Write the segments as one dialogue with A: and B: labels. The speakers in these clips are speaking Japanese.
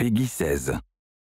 A: Peggy 16.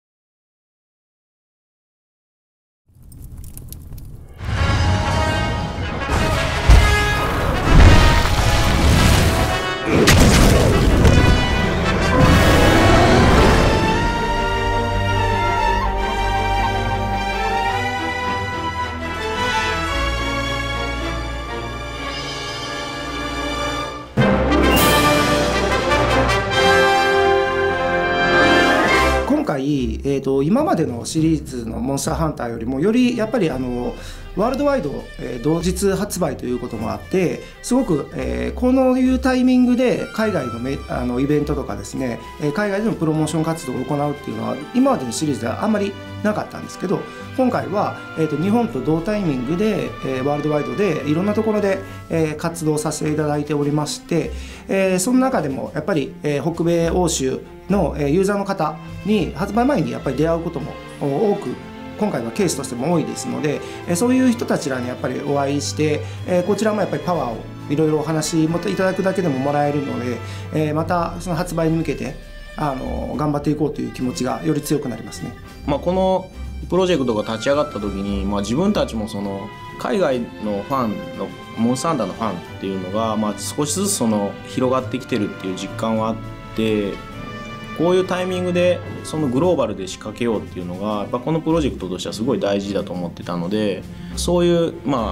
B: 今回、今までのシリーズのモンスターハンターよりもよりやっぱりワールドワイド、同日発売ということもあってすごく、このいうタイミングで海外のイベントとかですね海外でのプロモーション活動を行うっていうのは今までのシリーズではあんまりなかったんですけど今回は、日本と同タイミングで、ワールドワイドでいろんなところで、活動させていただいておりまして、その中でもやっぱり、北米欧州のユーザーの方に発売前にやっぱり出会うことも多く今回はケースとしても多いですのでそういう人たちらにやっぱりお会いしてこちらもやっぱりパワーをいろいろお話もいただくだけでももらえるのでまたその発売に向けて頑張っていこうという気持ちがより強くなりますね。
C: このプロジェクトが立ち上がった時に、自分たちもその海外のファンのモンスターハンターのファンっていうのが、少しずつ広がってきてるっていう実感はあってこういうタイミングでそのグローバルで仕掛けようっていうのがやっぱこのプロジェクトとしてはすごい大事だと思ってたのでそういう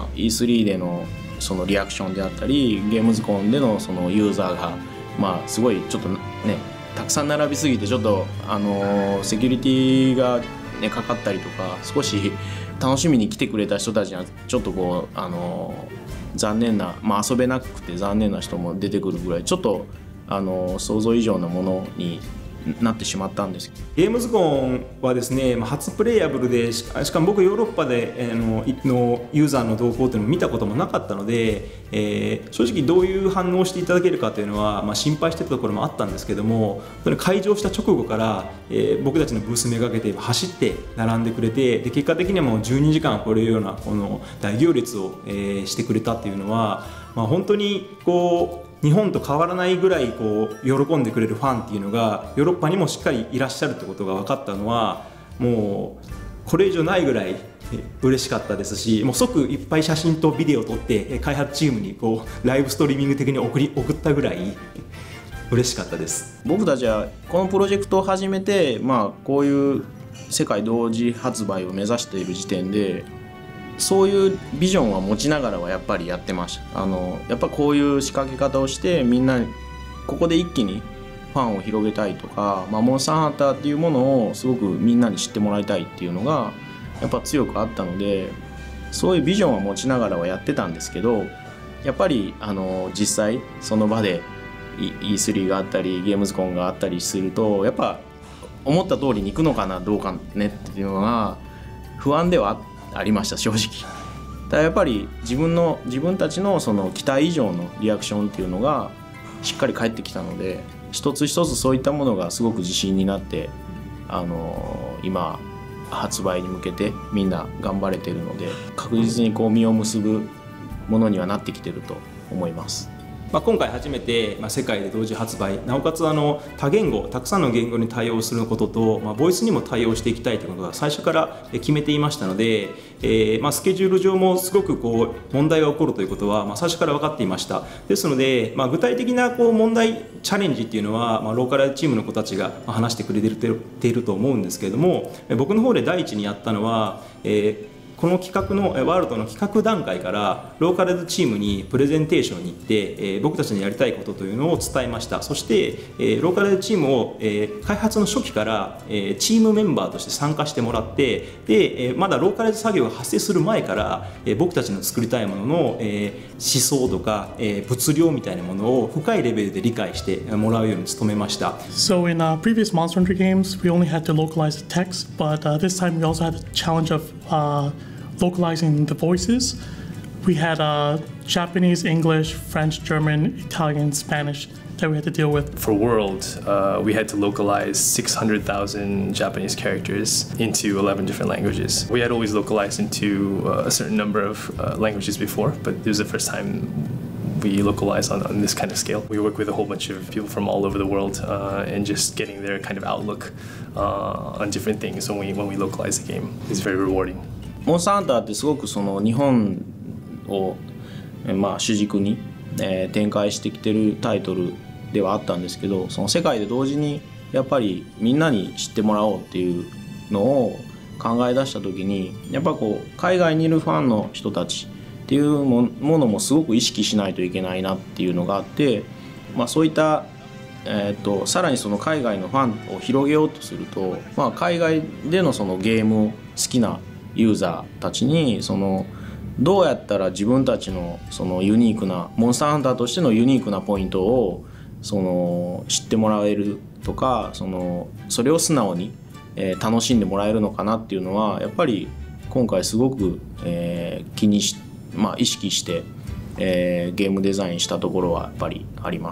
C: 、E3 でのそのリアクションであったりゲームズコンでのそのユーザーが、すごいちょっとねたくさん並びすぎてちょっとセキュリティがかかったりとか少し楽しみに来てくれた人たちにはちょっとこう残念な、遊べなくて残念な人も出てくるぐらいちょっと想像以上のものになってしまったんです。
D: ゲームズコンはですね初プレイヤブルでしかも僕ヨーロッパでのユーザーの動向というのを見たこともなかったので、正直どういう反応をしていただけるかというのは、心配してたところもあったんですけども開場した直後から、僕たちのブースめがけて走って並んでくれてで結果的にはもう12時間これるようなこの大行列を、してくれたっていうのは、本当にこう日本と変わらないぐらいこう喜んでくれるファンっていうのがヨーロッパにもしっかりいらっしゃるってことが分かったのはもうこれ以上ないぐらい嬉しかったですしもう即いっぱい写真とビデオを撮って開発チームにこうライブストリーミング的に送ったぐらい嬉しかったです。
C: 僕たちはこのプロジェクトを始めて、こういう世界同時発売を目指している時点でそういうビジョンは持ちながらはやっぱりやってました。やっぱこういう仕掛け方をしてみんなここで一気にファンを広げたいとか、モンスターハンターっていうものをすごくみんなに知ってもらいたいっていうのがやっぱ強くあったのでそういうビジョンは持ちながらはやってたんですけどやっぱり実際その場で E3 があったりゲームズコンがあったりするとやっぱ思った通りにいくのかなどうかねっていうのが不安ではありました正直。だやっぱり自分たちのその期待以上のリアクションっていうのがしっかり返ってきたので一つ一つそういったものがすごく自信になって今発売に向けてみんな頑張れてるので確実にこう実を結ぶものにはなってきてると思います。
D: 今回初めて世界で同時発売なおかつ多言語たくさんの言語に対応することとボイスにも対応していきたいということが最初から決めていましたので、スケジュール上もすごくこう問題が起こるということは最初から分かっていました。ですので、具体的なこう問題チャレンジっていうのは、ローカルチームの子たちが話してくれていると思うんですけれども僕の方で第一にやったのは、この企画のワールドの企画段階からローカルチームにプレゼンテーションに行って、僕たちのやりたいことというのを伝えました。そして、ローカルチームを、開発の初期から、チームメンバーとして参加してもらってで、まだローカル作業が発生する前から、僕たちの作りたいものの、思想とか、物量みたいなものを深いレベルで理解してもらうように努めました。
E: So in previous Monster Hunter games, we only had to localize the text, but this time we also had the challenge of localizing the voices. We had Japanese, English, French, German, Italian, Spanish that we had to deal with.
F: For World, we had to localize 600,000 Japanese characters into 11 different languages. We had always localized into a certain number of languages before, but it was the first time we localize on this kind of scale. We work with a whole bunch of people from all over the world and just getting their kind of outlook on different things when we localize the game is very rewarding.
C: モンスターハンターってすごくその日本を、主軸に、展開してきてるタイトルではあったんですけど、その世界で同時にやっぱりみんなに知ってもらおうっていうのを考え出した時に、やっぱこう海外にいるファンの人たちっていうものもすごく意識しないといけないなっていうのがあって、そういった、さらにその海外のファンを広げようとすると、海外でのそのゲームを好きなユーザーたちにそのどうやったら自分たちのそのユニークなモンスターハンターとしてのユニークなポイントをその知ってもらえるとか、それを素直に楽しんでもらえるのかなっていうのはやっぱり今回すごく意識してゲームデザインしたところはやっぱりあります。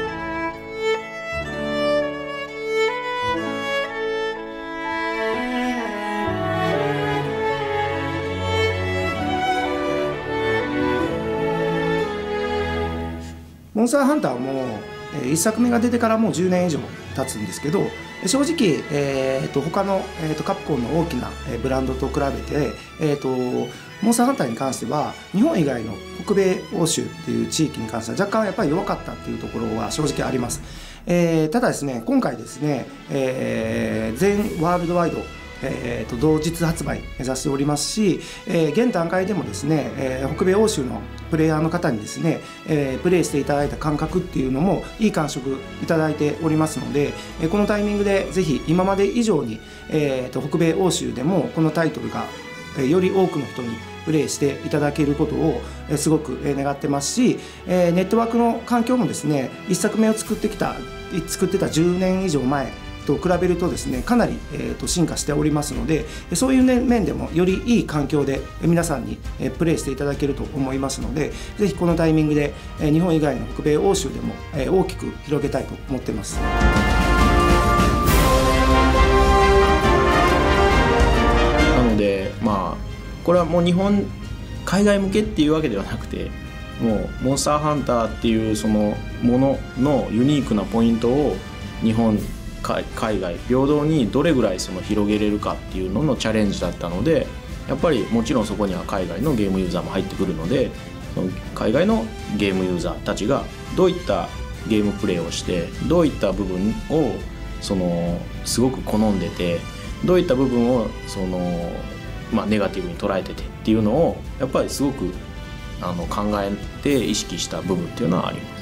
B: モンスターハンターも1作目が出てからもう10年以上経つんですけど、正直、他の、カプコンの大きなブランドと比べて、モンスターハンターに関しては日本以外の北米欧州っていう地域に関しては若干やっぱり弱かったっていうところは正直あります。ただですね、今回ですね、全ワールドワイド同日発売目指しておりますし、現段階でもですね、北米欧州のプレイヤーの方にですね、プレイしていただいた感覚っていうのもいい感触いただいておりますので、このタイミングでぜひ今まで以上に、北米欧州でもこのタイトルがより多くの人にプレイしていただけることをすごく願ってますし、ネットワークの環境もですね、1作目を作ってた10年以上前と比べるとですね、かなり進化しておりますので、そういう面でもよりいい環境で皆さんにプレイしていただけると思いますので、ぜひこのタイミングで日本以外の北米欧州でも大きく広げたいと思っています。
C: なのでこれはもう海外向けっていうわけではなくて、もうモンスターハンターっていうそのもののユニークなポイントを日本海外平等にどれぐらいその広げれるかっていうののチャレンジだったので、やっぱりもちろんそこには海外のゲームユーザーも入ってくるので、その海外のゲームユーザーたちがどういったゲームプレイをしてどういった部分をすごく好んでて、どういった部分をネガティブに捉えててっていうのをやっぱりすごく考えて意識した部分っていうのはあります。